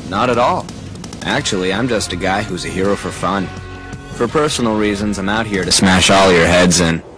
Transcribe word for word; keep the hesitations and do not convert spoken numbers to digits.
Not at all. Actually, I'm just a guy who's a hero for fun. For personal reasons, I'm out here to smash all your heads in.